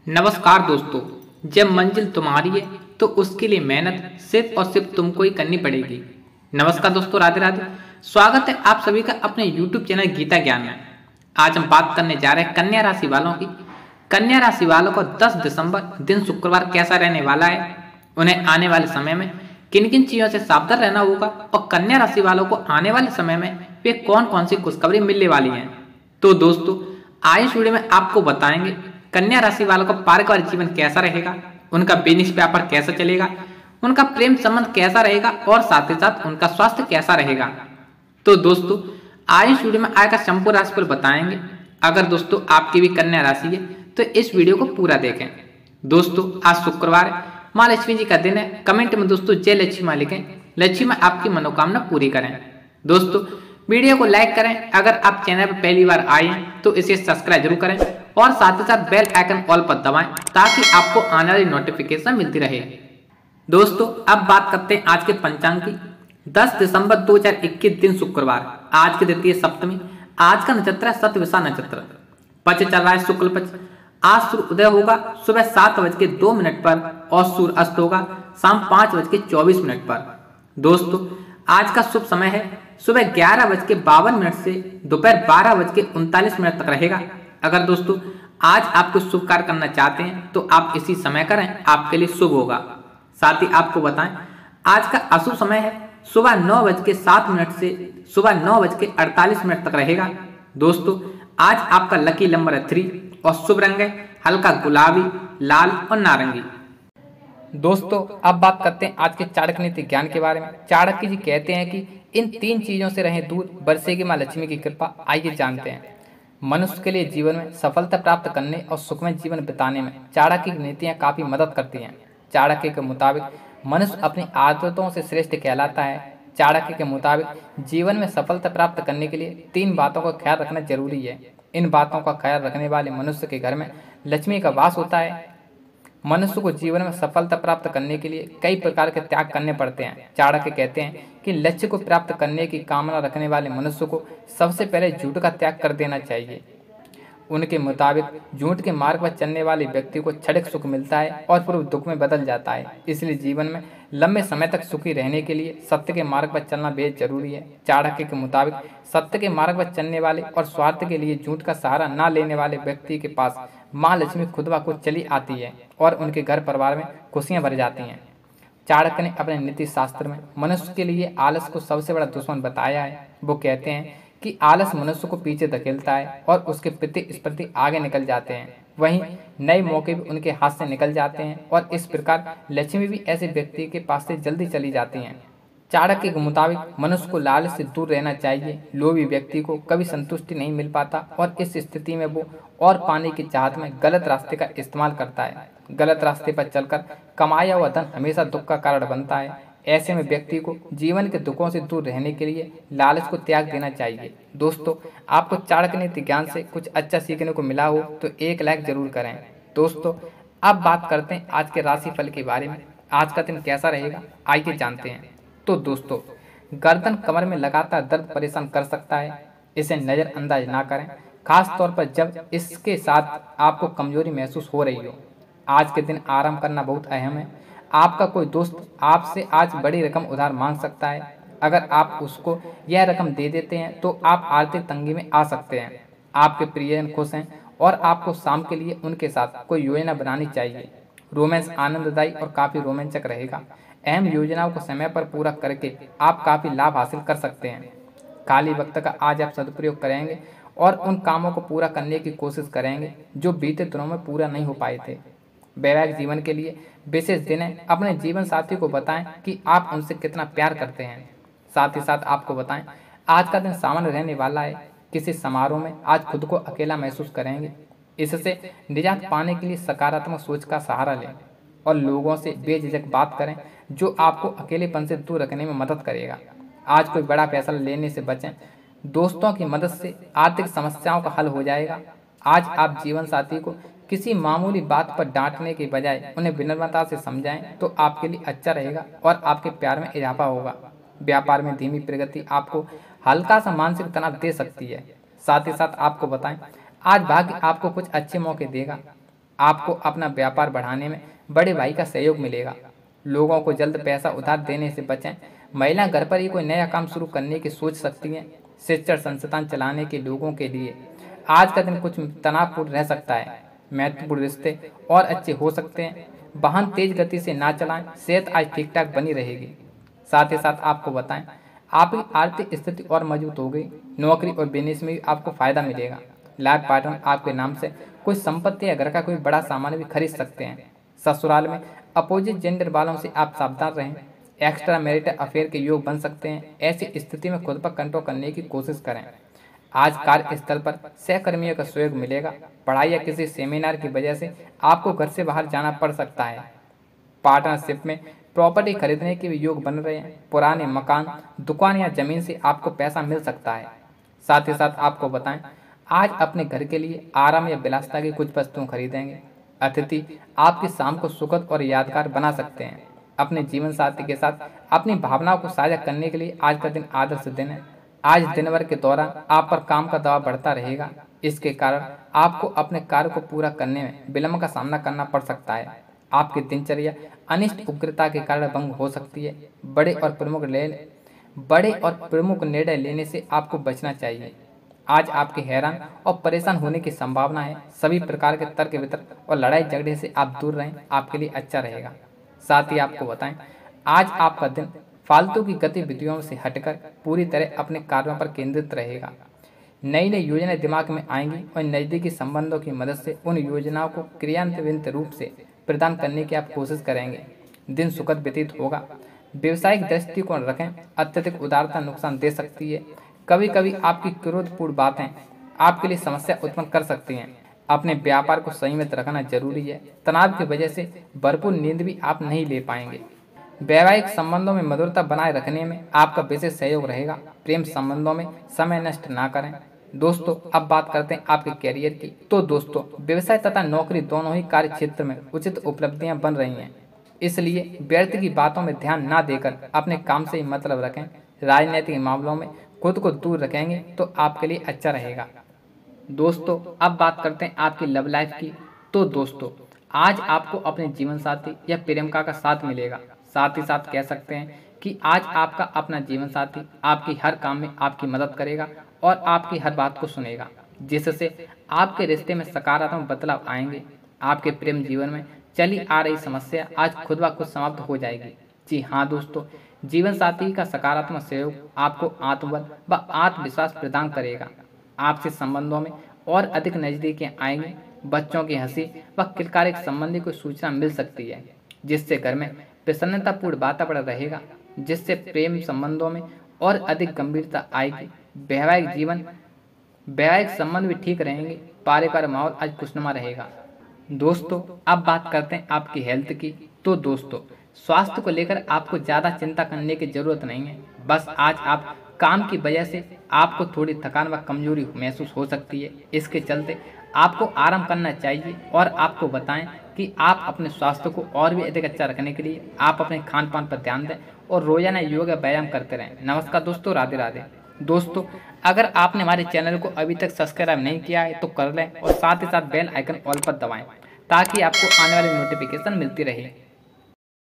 नमस्कार दोस्तों। जब मंजिल तुम्हारी है तो उसके लिए मेहनत सिर्फ और सिर्फ तुमको ही करनी पड़ेगी। नमस्कार दोस्तों, राधे राधे। स्वागत है आप सभी का अपने YouTube चैनल गीता ज्ञान में। आज हम बात करने जा रहे हैं कन्या राशि वालों की। कन्या राशि वालों को 10 दिसंबर दिन शुक्रवार कैसा रहने वाला है, उन्हें आने वाले समय में किन किन चीज़ों से सावधान रहना होगा और कन्या राशि वालों को आने वाले समय में वे कौन कौन सी खुशखबरी मिलने वाली हैं। तो दोस्तों, आज इस वीडियो में आपको बताएंगे कन्या राशि वालों का पारिवारिक जीवन कैसा रहेगा, उनका बिजनेस व्यापार कैसा चलेगा, उनका प्रेम संबंध कैसा रहेगा और साथ ही साथ उनका स्वास्थ्य कैसा रहेगा। तो दोस्तों, आज इस वीडियो में आएगा संपूर्ण राशिफल बताएंगे। अगर दोस्तों आपकी भी कन्या राशि है तो इस वीडियो को पूरा देखें। दोस्तों, आज शुक्रवार है, माँ लक्ष्मी जी का दिन है। कमेंट में दोस्तों जय लक्ष्मी माँ लिखें। लक्ष्मी माँ आपकी मनोकामना पूरी करें। दोस्तों, वीडियो को लाइक करें। अगर आप चैनल पर पहली बार आए हैं तो इसे सब्सक्राइब जरूर करें और साथ ही साथ बेल आइकन ऑल पर दबाएं ताकि आपको आने वाली नोटिफिकेशन मिलती रहे। दोस्तों, अब बात करते हैं आज के पंचांग की। 10 दिसंबर 2021 दिन शुक्रवार, आज की द्वितीय सप्तमी। आज का नक्षत्र है शतभिषा नक्षत्र। पक्ष चल रहा है शुक्ल पक्ष। आज सूर्य उदय होगा सुबह 7:02 पर और सूर्य अस्त होगा शाम 5:24 पर। दोस्तों, आज का शुभ समय है सुबह 11:52 से दोपहर 12:39 तक रहेगा। अगर दोस्तों आज आप कुछ शुभ कार्य करना चाहते हैं तो आप इसी समय करें, आपके लिए शुभ होगा। साथ ही आपको बताएं, आज का अशुभ समय है सुबह 9:07 से सुबह 9:48 तक रहेगा। दोस्तों, आज आपका लकी नंबर है 3 और शुभ रंग है हल्का गुलाबी, लाल और नारंगी। दोस्तों, अब बात करते हैं आज के चाणक्य नीति ज्ञान के बारे में। चाणक्य जी कहते हैं कि इन 3 चीजों से रहें दूर, बरसेगी माँ लक्ष्मी की कृपा। आइए जानते हैं। मनुष्य के लिए जीवन में सफलता प्राप्त करने और सुखमय जीवन बिताने में चाणक्य की नीतियाँ काफी मदद करती हैं। चाणक्य के मुताबिक मनुष्य अपनी आदतों से श्रेष्ठ कहलाता है। चाणक्य के मुताबिक जीवन में सफलता प्राप्त करने के लिए 3 बातों का ख्याल रखना जरूरी है। इन बातों का ख्याल रखने वाले मनुष्य के घर में लक्ष्मी का वास होता है। मनुष्य को जीवन में सफलता प्राप्त करने के लिए कई प्रकार के त्याग करने पड़ते हैं। चाणक्य कहते हैं कि लक्ष्य को प्राप्त करने की कामना रखने वाले मनुष्य को सबसे पहले झूठ का त्याग कर देना चाहिए। उनके मुताबिक झूठ के मार्ग पर चलने वाले व्यक्ति को क्षणिक सुख मिलता है और पूर्व दुख में बदल जाता है। इसलिए जीवन में लंबे समय तक सुखी रहने के लिए सत्य के मार्ग पर चलना बेहद जरूरी है। चाणक्य के मुताबिक सत्य के मार्ग पर चलने वाले और स्वार्थ के लिए झूठ का सहारा न लेने वाले व्यक्ति के पास माँ लक्ष्मी खुद ब खुद चली आती है और उनके घर परिवार में खुशियां भर जाती हैं। चाणक्य ने अपने नीति शास्त्र में मनुष्य के लिए आलस को सबसे बड़ा दुश्मन बताया है। वो कहते हैं कि आलस मनुष्य को पीछे धकेलता है और उसके प्रति आगे निकल जाते हैं। वहीं नए मौके भी उनके हाथ से निकल जाते हैं और इस प्रकार लक्ष्मी भी ऐसे व्यक्ति के पास से जल्दी चली जाती हैं। चाणक्य के मुताबिक मनुष्य को लालच से दूर रहना चाहिए। लोभी व्यक्ति को कभी संतुष्टि नहीं मिल पाता और इस स्थिति में वो और पाने की चाहत में गलत रास्ते का इस्तेमाल करता है। गलत रास्ते पर चलकर कमाया हुआ धन हमेशा दुख का कारण बनता है। ऐसे में व्यक्ति को जीवन के दुखों से दूर रहने के लिए लालच को त्याग देना चाहिए। दोस्तों, आपको चाणक्य नीति ज्ञान से कुछ अच्छा सीखने को मिला हो तो एक लाइक जरूर करें। दोस्तों, अब बात करते हैं आज के राशिफल के बारे में। आज का दिन कैसा रहेगा, आइए जानते हैं। तो दोस्तों, गर्दन कमर में लगातार दर्द परेशान कर सकता है। इसे नज़रअंदाज ना करें, खास तौर पर जब इसके साथ आपको कमजोरी महसूस हो रही हो। आज के दिन आराम करना बहुत अहम है। आपका कोई दोस्त आपसे आज बड़ी रकम उधार मांग सकता है। अगर आप उसको यह रकम दे देते हैं तो आप आर्थिक तंगी में आ सकते हैं। आपके प्रियजन खुश हैं और आपको शाम के लिए उनके साथ कोई योजना बनानी चाहिए। रोमांस आनंददायी और काफ़ी रोमांचक रहेगा। अहम योजनाओं को समय पर पूरा करके आप काफ़ी लाभ हासिल कर सकते हैं। खाली वक्त का आज आप सदुपयोग करेंगे और उन कामों को पूरा करने की कोशिश करेंगे जो बीते दिनों में पूरा नहीं हो पाए थे। वैवाहिक जीवन के लिए विशेष दिन है। अपने जीवन साथी को बताएं कि आप उनसे कितना प्यार करते हैं। साथ ही साथ आपको बताएं, आज का दिन सामान्य रहने वाला है। किसी समारोह में आज खुद को अकेला महसूस करेंगे। इससे निजात पाने के लिए सकारात्मक सोच का सहारा लें और लोगों से बेझिझक बात करें जो आपको अकेलेपन से दूर रखने में मदद करेगा। आज कोई बड़ा फैसला लेने से बचें। दोस्तों की मदद से आर्थिक समस्याओं का हल हो जाएगा। आज आप जीवन साथी को किसी मामूली बात पर डांटने के बजाय उन्हें विनम्रता से समझाएं तो आपके लिए अच्छा रहेगा और आपके प्यार में इजाफा होगा। व्यापार में धीमी प्रगति आपको हल्का सा मानसिक तनाव दे सकती है। साथ ही साथ आपको बताएं, आज भाग्य आपको कुछ अच्छे मौके देगा। आपको अपना व्यापार बढ़ाने में बड़े भाई का सहयोग मिलेगा। लोगों को जल्द पैसा उधार देने से बचें। महिला घर पर ही कोई नया काम शुरू करने की सोच सकती हैं। शिक्षण संस्थान चलाने के लोगों के लिए आज का दिन कुछ तनावपूर्ण रह सकता है। महत्वपूर्ण रिश्ते और अच्छे हो सकते हैं। वाहन तेज गति से ना चलाएं। सेहत आज ठीक ठाक बनी रहेगी। साथ ही साथ आपको बताएं, आपकी आर्थिक स्थिति और मजबूत हो गई। नौकरी और बिजनेस में भी आपको फायदा मिलेगा। लाइफ पार्टनर आपके नाम से कोई संपत्ति या घर का कोई बड़ा सामान भी खरीद सकते हैं। ससुराल में अपोजिट जेंडर वालों से आप सावधान रहें। एक्स्ट्रा मैरिटल अफेयर के योग बन सकते हैं। ऐसी स्थिति में खुद पर कंट्रोल करने की कोशिश करें। आज कार्यस्थल पर सहकर्मियों का सहयोग मिलेगा। पढ़ाई या किसी सेमिनार की वजह से आपको घर से बाहर जाना पड़ सकता है। पार्टनरशिप में प्रॉपर्टी खरीदने के भी योग बन रहे हैं। पुराने मकान, दुकान या जमीन से आपको पैसा मिल सकता है। साथ ही साथ आपको बताएं, आज अपने घर के लिए आराम या विलासिता की कुछ वस्तुएं खरीदेंगे। अतिथि आपकी शाम को सुखद और यादगार बना सकते हैं। अपने जीवन साथी के साथ अपनी भावनाओं को साझा करने के लिए आज का दिन आदर्श दिन है। आज दिन भर के दौरान आप पर काम का दबाव बढ़ता रहेगा। इसके कारण आपको अपने कार्य को पूरा करने में विलंब का सामना करना पड़ सकता है। आपकी दिनचर्या अनिष्ट उग्रता के कारण भंग हो सकती है। बड़े और प्रमुख निर्णय लेने से आपको बचना चाहिए। आज आपके हैरान और परेशान होने की संभावना है। सभी प्रकार के तर्क वितर्क और लड़ाई झगड़े से आप दूर रहें, आपके लिए अच्छा रहेगा। साथ ही आपको बताएं, आज आपका दिन फालतू की गतिविधियों से हटकर पूरी तरह अपने कार्यों पर केंद्रित रहेगा। नई नई योजनाएं दिमाग में आएंगी और नज़दीकी संबंधों की मदद से उन योजनाओं को क्रियान्वित रूप से प्रदान करने की आप कोशिश करेंगे। दिन सुखद व्यतीत होगा। व्यवसायिक दृष्टिकोण रखें। अत्यधिक उदारता नुकसान दे सकती है। कभी कभी आपकी क्रोधपूर्ण बातें आपके लिए समस्या उत्पन्न कर सकती हैं। अपने व्यापार को संयमित रखना जरूरी है। तनाव की वजह से भरपूर नींद भी आप नहीं ले पाएंगे। वैवाहिक संबंधों में मधुरता बनाए रखने में आपका विशेष सहयोग रहेगा। प्रेम संबंधों में समय नष्ट ना करें। दोस्तों, अब बात करते हैं आपके कैरियर की। तो दोस्तों, व्यवसाय तथा नौकरी दोनों ही कार्य क्षेत्र में उचित उपलब्धियां बन रही हैं। इसलिए व्यर्थ की बातों में ध्यान ना देकर अपने काम से ही मतलब रखें। राजनीतिक मामलों में खुद को दूर रखेंगे तो आपके लिए अच्छा रहेगा। दोस्तों, अब बात करते हैं आपकी लव लाइफ की। तो दोस्तों, आज आपको अपने जीवन साथी या प्रेमिका का साथ मिलेगा। साथ ही साथ कह सकते हैं कि आज आपका अपना जीवन साथी आपकी हर काम में आपकी मदद करेगा और आपकी हर बात को सुनेगा, जिससे आपके रिश्ते में सकारात्मक बदलाव आएंगे। आपके प्रेम जीवन में चली आ रही समस्या आज खुद ब खुद समाप्त हो जाएगी। जी हाँ दोस्तों, जीवन साथी का सकारात्मक सहयोग आपको आत्मबल व आत्मविश्वास प्रदान करेगा। आपसे संबंधों में और अधिक नजदीकियां आएंगी। बच्चों की हंसी व किलकारी संबंधी कोई सूचना मिल सकती है, जिससे घर में प्रसन्नतापूर्ण वातावरण रहेगा, जिससे प्रेम संबंधों में और अधिक गंभीरता आएगी। वैवाहिक संबंध भी ठीक रहेंगे। पारिवारिक माहौल आज खुशनुमा रहेगा। दोस्तों, अब बात करते हैं आपकी हेल्थ की। तो दोस्तों, स्वास्थ्य को लेकर आपको ज़्यादा चिंता करने की जरूरत नहीं है। बस आज आप काम की वजह से आपको थोड़ी थकान व कमजोरी महसूस हो सकती है। इसके चलते आपको आराम करना चाहिए। और आपको बताएं कि आप अपने स्वास्थ्य को और भी अधिक अच्छा रखने के लिए आप अपने खान पान पर ध्यान दें और रोजाना योग व्यायाम करते रहें। नमस्कार दोस्तों, राधे राधे। दोस्तों, अगर आपने हमारे चैनल को अभी तक सब्सक्राइब नहीं किया है तो कर लें और साथ ही साथ बेल आइकन ऑल पर दबाएं, ताकि आपको आने वाली नोटिफिकेशन मिलती रहे।